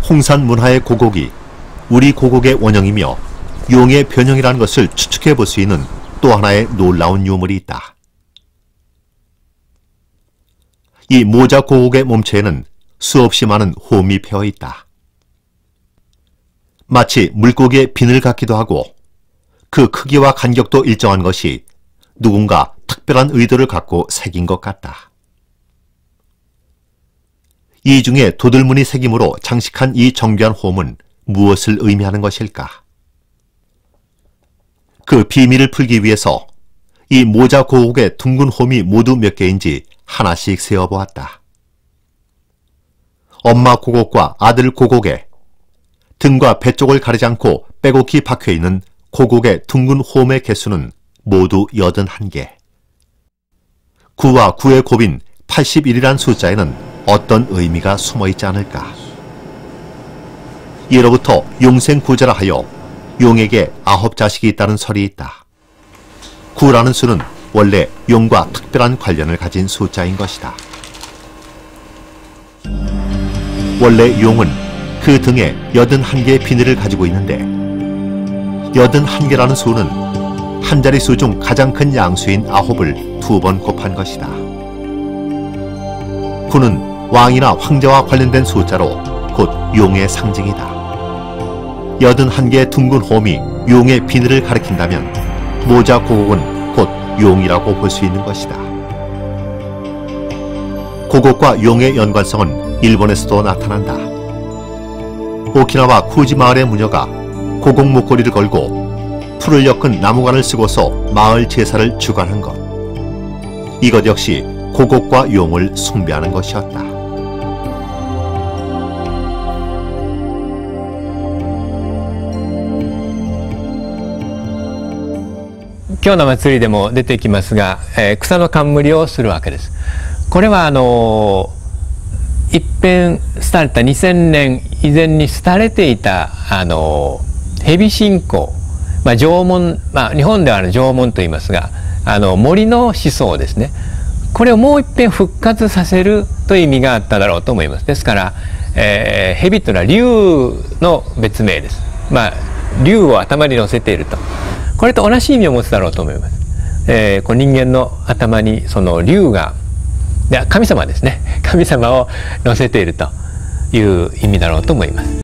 홍산 문화의 고곡이 우리 고곡의 원형이며 용의 변형이라는 것을 추측해 볼 수 있는 또 하나의 놀라운 유물이 있다. 이 모자 고곡의 몸체에는 수없이 많은 홈이 패어 있다. 마치 물고기의 비늘 같기도 하고 그 크기와 간격도 일정한 것이 누군가 특별한 의도를 갖고 새긴 것 같다. 이 중에 도들무늬 새김으로 장식한 이 정교한 홈은 무엇을 의미하는 것일까? 그 비밀을 풀기 위해서 이 모자 고곡의 둥근 홈이 모두 몇 개인지 하나씩 세어보았다. 엄마 고곡과 아들 고곡에 등과 배 쪽을 가리지 않고 빼곡히 박혀있는 고곡의 둥근 홈의 개수는 모두 81개. 9와 9의 곱인 81이란 숫자에는 어떤 의미가 숨어있지 않을까? 예로부터 용생구제라 하여 용에게 9자식이 있다는 설이 있다. 9라는 수는 원래 용과 특별한 관련을 가진 숫자인 것이다. 원래 용은 그 등에 81개의 비늘을 가지고 있는데 81개라는 수는 한 자릿수 중 가장 큰 양수인 9을 2번 곱한 것이다. 9는 왕이나 황제와 관련된 숫자로 곧 용의 상징이다. 81개의 둥근 홈이 용의 비늘을 가리킨다면 모자 고곡은 곧 용이라고 볼 수 있는 것이다. 고곡과 용의 연관성은 일본에서도 나타난다. 오키나와 쿠지 마을의 무녀가 고곡 목걸이를 걸고 풀을 엮은 나무관을 쓰고서 마을 제사를 주관한 것. 이것 역시 고곡과 용을 숭배하는 것이었다. 今日の祭りでも出てきますが、草の冠をするわけです。これは一変廃れた2000年以前に廃れていた蛇信仰、縄文、日本では縄文と言いますが森の思想ですね。これをもう一遍復活させるという意味があっただろうと思います。ですから、蛇というのは竜の別名です。竜を頭に乗せていると。これと同じ意味を持つだろうと思います。この人間の頭にその竜が、神様ですね。神様を乗せているという意味だろうと思います。